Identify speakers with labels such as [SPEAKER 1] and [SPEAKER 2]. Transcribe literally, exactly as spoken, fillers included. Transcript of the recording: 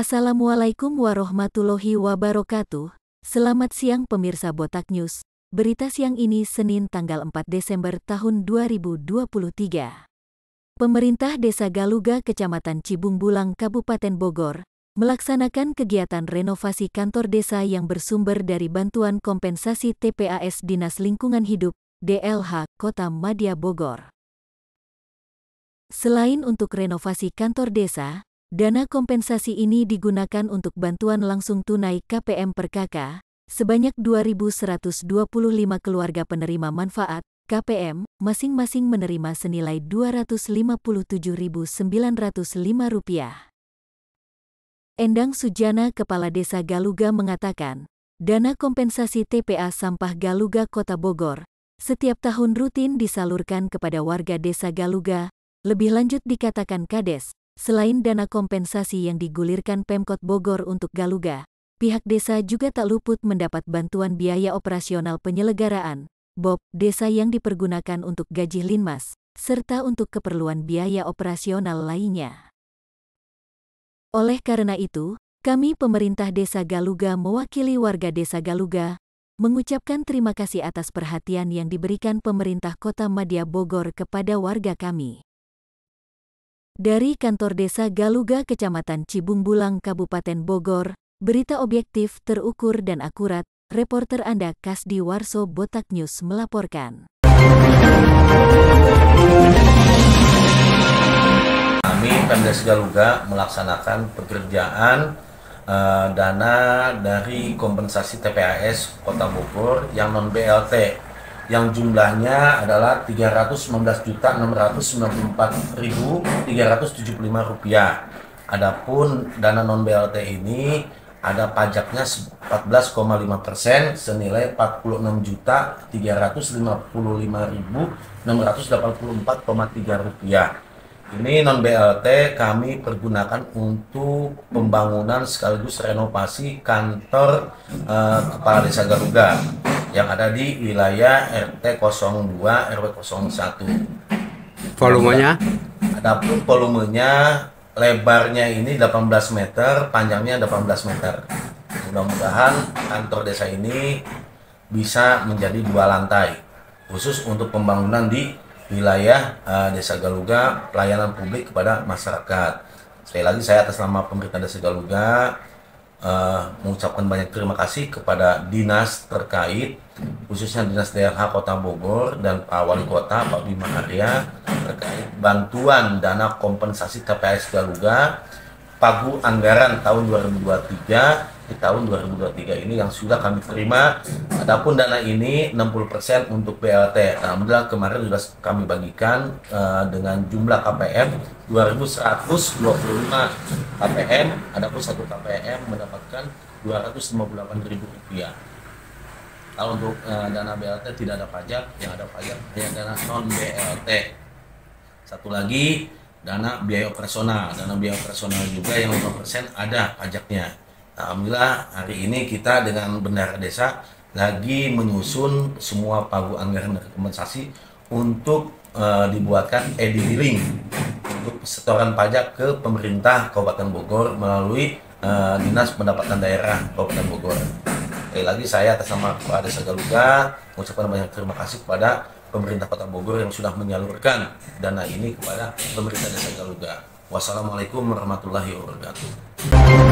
[SPEAKER 1] Assalamualaikum warahmatullahi wabarakatuh. Selamat siang pemirsa Botak News. Berita siang ini Senin tanggal empat Desember tahun dua ribu dua puluh tiga. Pemerintah Desa Galuga Kecamatan Cibung Bulang Kabupaten Bogor melaksanakan kegiatan renovasi kantor desa yang bersumber dari bantuan kompensasi T P A S Dinas Lingkungan Hidup D L H Kota Madya Bogor. Selain untuk renovasi kantor desa, dana kompensasi ini digunakan untuk bantuan langsung tunai K P M per K K, sebanyak dua ribu seratus dua puluh lima keluarga penerima manfaat K P M, masing-masing menerima senilai dua ratus lima puluh tujuh ribu sembilan ratus lima rupiah. Endang Sujana, Kepala Desa Galuga mengatakan, dana kompensasi T P A Sampah Galuga Kota Bogor setiap tahun rutin disalurkan kepada warga Desa Galuga, lebih lanjut dikatakan Kades. Selain dana kompensasi yang digulirkan Pemkot Bogor untuk Galuga, pihak desa juga tak luput mendapat bantuan biaya operasional penyelenggaraan B O P desa yang dipergunakan untuk gaji linmas, serta untuk keperluan biaya operasional lainnya. Oleh karena itu, kami pemerintah Desa Galuga mewakili warga Desa Galuga, mengucapkan terima kasih atas perhatian yang diberikan pemerintah Kota Madya Bogor kepada warga kami. Dari Kantor Desa Galuga Kecamatan Cibung Bulang Kabupaten Bogor, berita objektif, terukur dan akurat, reporter Anda Kasdi Warso Botak News melaporkan.
[SPEAKER 2] Kami Pemdes Galuga melaksanakan pekerjaan uh, dana dari kompensasi T P A S Kota Bogor yang non B L T, yang jumlahnya adalah tiga ratus sembilan belas juta enam ratus sembilan puluh empat ribu tiga ratus tujuh puluh lima rupiah. Adapun dana non B L T ini ada pajaknya empat belas koma lima persen senilai empat puluh enam juta tiga ratus lima puluh lima ribu enam ratus delapan puluh empat koma tiga rupiah. Ini non B L T kami pergunakan untuk pembangunan sekaligus renovasi kantor uh, Kepala Desa Galuga yang ada di wilayah R T nol dua R W nol satu.
[SPEAKER 3] Volumenya?
[SPEAKER 2] Adapun volumenya, lebarnya ini delapan belas meter, panjangnya delapan belas meter. Mudah-mudahan kantor desa ini bisa menjadi dua lantai, khusus untuk pembangunan di wilayah uh, Desa Galuga, pelayanan publik kepada masyarakat. Sekali lagi saya atas nama pemerintah Desa Galuga Uh, mengucapkan banyak terima kasih kepada dinas terkait, khususnya Dinas D L H Kota Bogor dan Pak Wali Kota Pak Bima Arya terkait bantuan dana kompensasi T P A S Galuga pagu anggaran tahun dua ribu dua puluh tiga di tahun dua ribu dua puluh tiga ini yang sudah kami terima. Adapun dana ini enam puluh persen untuk B L T. Alhamdulillah kemarin sudah kami bagikan uh, dengan jumlah K P M dua ribu seratus dua puluh lima K P M. Adapun satu K P M mendapatkan dua ratus lima puluh delapan ribu rupiah. Kalau untuk uh, dana B L T tidak ada pajak, yang ada pajak hanya dana non B L T. Satu lagi dana biaya operasional, dana biaya operasional juga yang lima persen ada pajaknya. Alhamdulillah hari ini kita dengan Bendahara Desa lagi menyusun semua pagu anggaran dan kompensasi untuk uh, dibuatkan e-digiling untuk setoran pajak ke pemerintah Kabupaten Bogor melalui uh, Dinas Pendapatan Daerah Kabupaten Bogor. Sekali lagi saya atas nama Kepala Desa Galuga mengucapkan banyak terima kasih kepada pemerintah Kota Bogor yang sudah menyalurkan dana ini kepada pemerintah Desa Galuga. Wassalamualaikum warahmatullahi wabarakatuh.